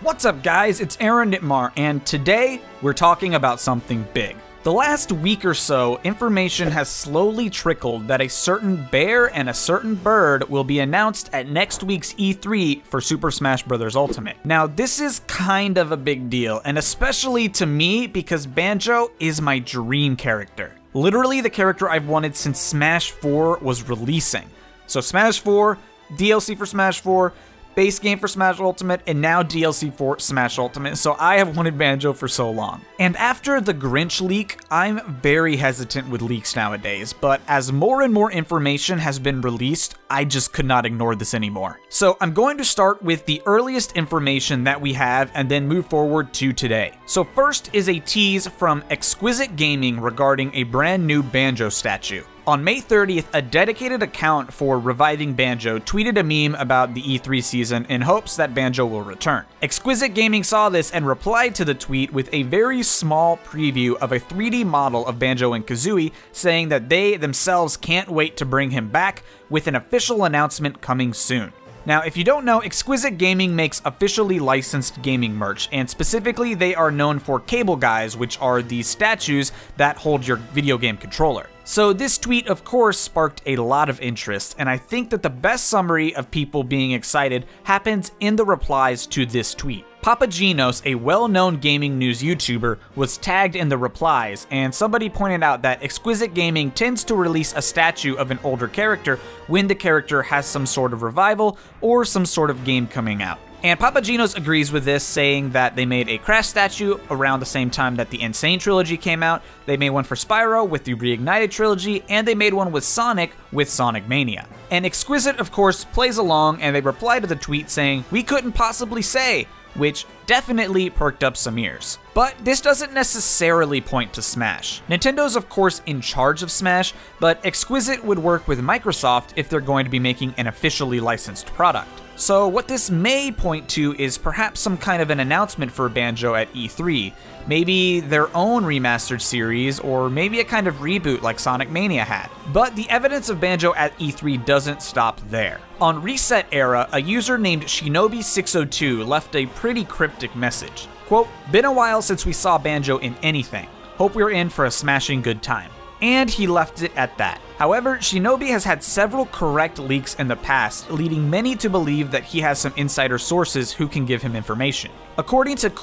What's up guys, it's Aaron Nitmar, and today we're talking about something big. The last week or so, information has slowly trickled that a certain bear and a certain bird will be announced at next week's E3 for Super Smash Bros. Ultimate. Now this is kind of a big deal, and especially to me because Banjo is my dream character. Literally the character I've wanted since Smash 4 was releasing. So Smash 4, DLC for Smash 4, base game for Smash Ultimate, and now DLC for Smash Ultimate, so I have wanted Banjo for so long. And after the Grinch leak, I'm very hesitant with leaks nowadays, but as more and more information has been released, I just could not ignore this anymore. So I'm going to start with the earliest information that we have and then move forward to today. So first is a tease from Exquisite Gaming regarding a brand new Banjo statue. On May 30th, a dedicated account for Reviving Banjo tweeted a meme about the E3 season in hopes that Banjo will return. Exquisite Gaming saw this and replied to the tweet with a very small preview of a 3D model of Banjo and Kazooie, saying that they themselves can't wait to bring him back, with an official announcement coming soon. Now, if you don't know, Exquisite Gaming makes officially licensed gaming merch, and specifically they are known for Cable Guys, which are the statues that hold your video game controller. So this tweet, of course, sparked a lot of interest, and I think that the best summary of people being excited happens in the replies to this tweet. Papagenos, a well-known gaming news YouTuber, was tagged in the replies, and somebody pointed out that Exquisite Gaming tends to release a statue of an older character when the character has some sort of revival or some sort of game coming out. And Papagenos agrees with this, saying that they made a Crash statue around the same time that the Insane trilogy came out, they made one for Spyro with the Reignited trilogy, and they made one with Sonic with Sonic Mania. And Exquisite, of course, plays along, and they reply to the tweet saying, "We couldn't possibly say," which definitely perked up some ears. But this doesn't necessarily point to Smash. Nintendo's of course in charge of Smash, but Exquisite would work with Microsoft if they're going to be making an officially licensed product. So what this may point to is perhaps some kind of an announcement for Banjo at E3, maybe their own remastered series, or maybe a kind of reboot like Sonic Mania had. But the evidence of Banjo at E3 doesn't stop there. On Reset Era, a user named Shinobi602 left a pretty cryptic message. Quote, "Been a while since we saw Banjo in anything. Hope we're in for a smashing good time." And he left it at that. However, Shinobi has had several correct leaks in the past, leading many to believe that he has some insider sources who can give him information. According to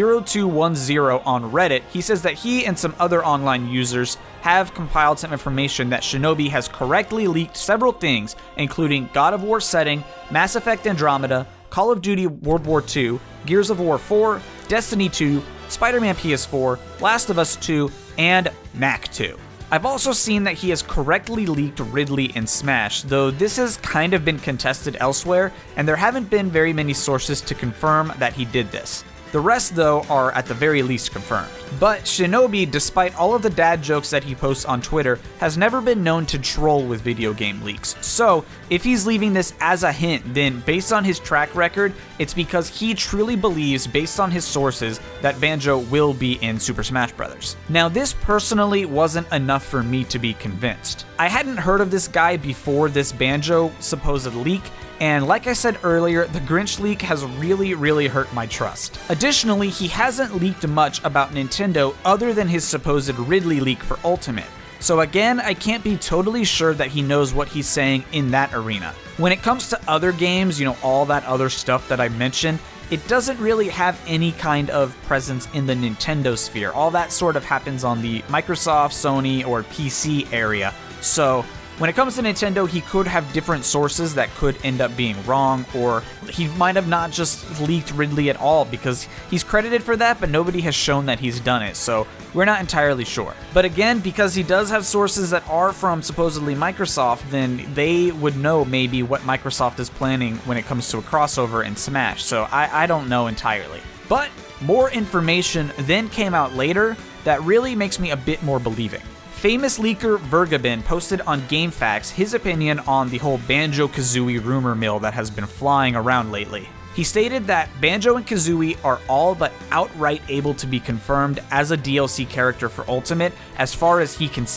Cool0210 on Reddit, he says that he and some other online users have compiled some information that Shinobi has correctly leaked several things, including God of War setting, Mass Effect Andromeda, Call of Duty World War II, Gears of War 4, Destiny 2, Spider-Man PS4, Last of Us 2, and Knack 2. I've also seen that he has correctly leaked Ridley in Smash, though this has kind of been contested elsewhere, and there haven't been very many sources to confirm that he did this. The rest, though, are at the very least confirmed. But Shinobi, despite all of the dad jokes that he posts on Twitter, has never been known to troll with video game leaks. So, if he's leaving this as a hint, then based on his track record, it's because he truly believes, based on his sources, that Banjo will be in Super Smash Bros. Now, this personally wasn't enough for me to be convinced. I hadn't heard of this guy before this Banjo supposed leak, and like I said earlier, the Grinch leak has really hurt my trust. Additionally, he hasn't leaked much about Nintendo other than his supposed Ridley leak for Ultimate. So again, I can't be totally sure that he knows what he's saying in that arena. When it comes to other games, all that other stuff that I mentioned, it doesn't really have any kind of presence in the Nintendo sphere. All that sort of happens on the Microsoft, Sony, or PC area. So when it comes to Nintendo, he could have different sources that could end up being wrong, or he might have not just leaked Ridley at all, because he's credited for that, but nobody has shown that he's done it, so we're not entirely sure. But again, because he does have sources that are from supposedly Microsoft, then they would know maybe what Microsoft is planning when it comes to a crossover in Smash, so I don't know entirely. But more information then came out later that really makes me a bit more believing. Famous leaker Vergabin posted on GameFAQs his opinion on the whole Banjo-Kazooie rumor mill that has been flying around lately. He stated that Banjo and Kazooie are all but outright able to be confirmed as a DLC character for Ultimate as far as he can see.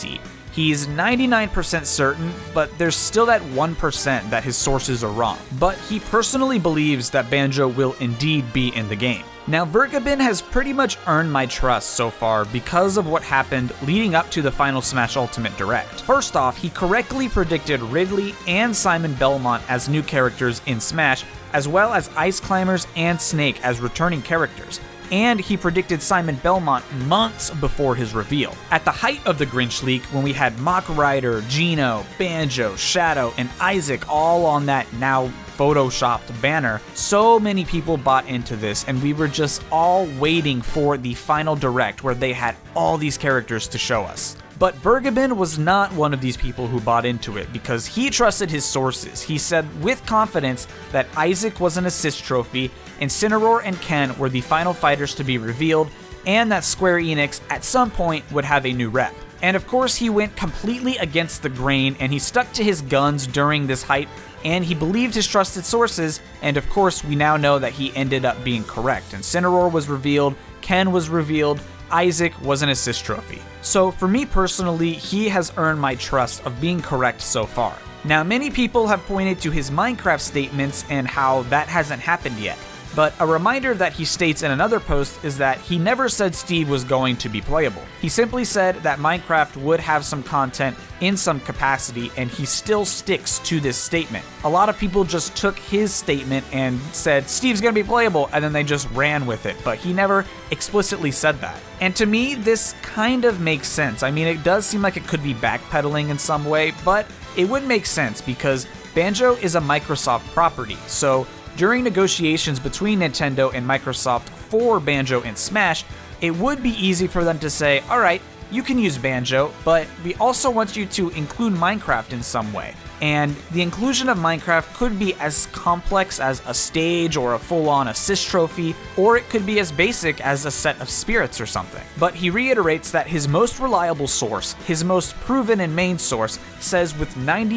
He's 99% certain, but there's still that 1% that his sources are wrong. But he personally believes that Banjo will indeed be in the game. Now, Vergabin has pretty much earned my trust so far because of what happened leading up to the final Smash Ultimate Direct. First off, he correctly predicted Ridley and Simon Belmont as new characters in Smash, as well as Ice Climbers and Snake as returning characters. And he predicted Simon Belmont months before his reveal. At the height of the Grinch leak, when we had Mach Rider, Geno, Banjo, Shadow, and Isaac all on that now photoshopped banner, so many people bought into this, and we were just all waiting for the final direct where they had all these characters to show us. But Vergabin was not one of these people who bought into it because he trusted his sources. He said with confidence that Isaac was an assist trophy, Incineroar and Ken were the final fighters to be revealed, and that Square Enix at some point would have a new rep. And of course he went completely against the grain and he stuck to his guns during this hype, and he believed his trusted sources, and of course we now know that he ended up being correct. Incineroar was revealed, Ken was revealed, Isaac was an assist trophy. So for me personally, he has earned my trust of being correct so far. Now, many people have pointed to his Minecraft statements and how that hasn't happened yet. But a reminder that he states in another post is that he never said Steve was going to be playable. He simply said that Minecraft would have some content in some capacity, and he still sticks to this statement. A lot of people just took his statement and said, Steve's gonna be playable, and then they just ran with it, but he never explicitly said that. And to me, this kind of makes sense. I mean, it does seem like it could be backpedaling in some way, but it would make sense because Banjo is a Microsoft property, so during negotiations between Nintendo and Microsoft for Banjo and Smash, it would be easy for them to say, alright, you can use Banjo, but we also want you to include Minecraft in some way. And the inclusion of Minecraft could be as complex as a stage or a full-on assist trophy, or it could be as basic as a set of spirits or something. But he reiterates that his most reliable source, his most proven and main source, says with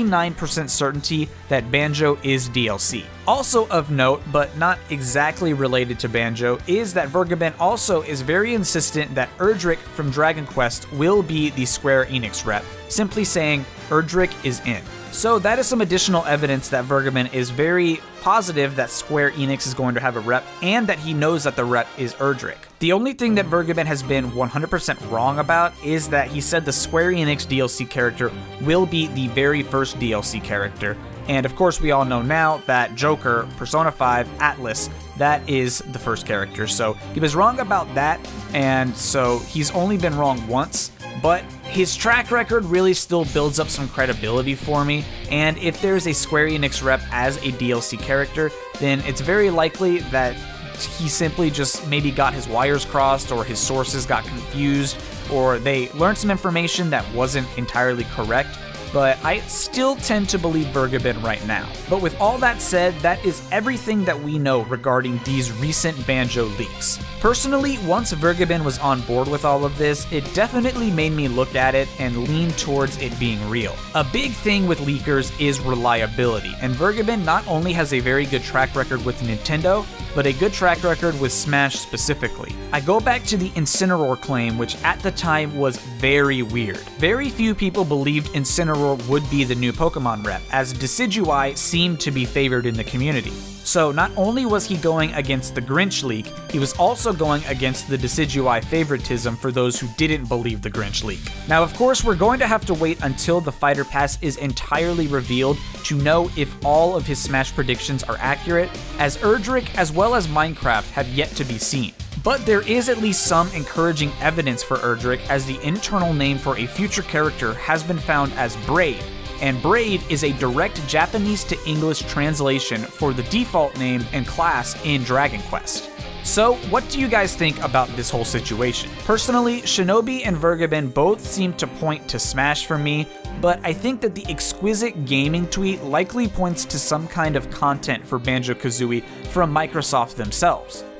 99% certainty that Banjo is DLC. Also of note, but not exactly related to Banjo, is that Vergabin also is very insistent that Erdrick from Dragon Quest will be the Square Enix rep, simply saying Erdrick is in. So that is some additional evidence that Vergabin is very positive that Square Enix is going to have a rep, and that he knows that the rep is Erdrick. The only thing that Vergabin has been 100% wrong about is that he said the Square Enix DLC character will be the very first DLC character. And of course we all know now that Joker, Persona 5, Atlas, that is the first character. So he was wrong about that, and so he's only been wrong once. But his track record really still builds up some credibility for me, and if there's a Square Enix rep as a DLC character, then it's very likely that he simply just maybe got his wires crossed, or his sources got confused, or they learned some information that wasn't entirely correct. But I still tend to believe Vergabin right now. But with all that said, that is everything that we know regarding these recent Banjo leaks. Personally, once Vergabin was on board with all of this, it definitely made me look at it and lean towards it being real. A big thing with leakers is reliability, and Vergabin not only has a very good track record with Nintendo, but a good track record with Smash specifically. I go back to the Incineroar claim, which at the time was very weird. Very few people believed Incineroar would be the new Pokemon rep, as Decidueye seemed to be favored in the community. So not only was he going against the Grinch leak, he was also going against the Decidueye favoritism for those who didn't believe the Grinch leak. Now of course we're going to have to wait until the Fighter Pass is entirely revealed to know if all of his Smash predictions are accurate, as Erdrick as well as Minecraft have yet to be seen. But there is at least some encouraging evidence for Erdrick, as the internal name for a future character has been found as Braid, and Braid is a direct Japanese to English translation for the default name and class in Dragon Quest. So, what do you guys think about this whole situation? Personally, Shinobi and Vergabin both seem to point to Smash for me, but I think that the Exquisite Gaming tweet likely points to some kind of content for Banjo-Kazooie from Microsoft themselves.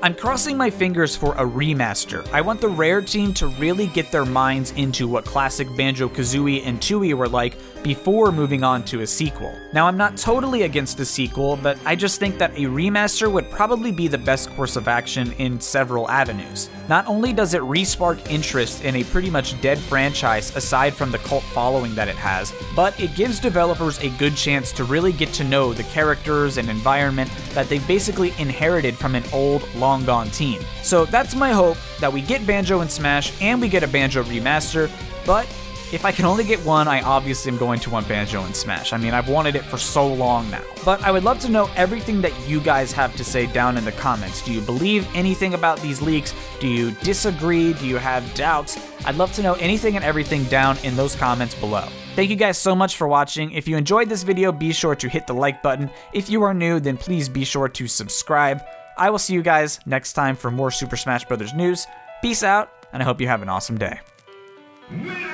I'm crossing my fingers for a remaster. I want the Rare team to really get their minds into what classic Banjo-Kazooie and Tooie were like before moving on to a sequel. Now, I'm not totally against a sequel, but I just think that a remaster would probably be the best course of action in several avenues. Not only does it re-spark interest in a pretty much dead franchise aside from the cult following that it has, but it gives developers a good chance to really get to know the characters and environment that they've basically inherited from an old, long-gone team. So that's my hope, that we get Banjo and Smash and we get a Banjo remaster, but if I can only get one, I obviously am going to want Banjo and Smash. I mean, I've wanted it for so long now. But I would love to know everything that you guys have to say down in the comments. Do you believe anything about these leaks? Do you disagree? Do you have doubts? I'd love to know anything and everything down in those comments below. Thank you guys so much for watching. If you enjoyed this video, be sure to hit the like button. If you are new, then please be sure to subscribe. I will see you guys next time for more Super Smash Bros. News. Peace out, and I hope you have an awesome day.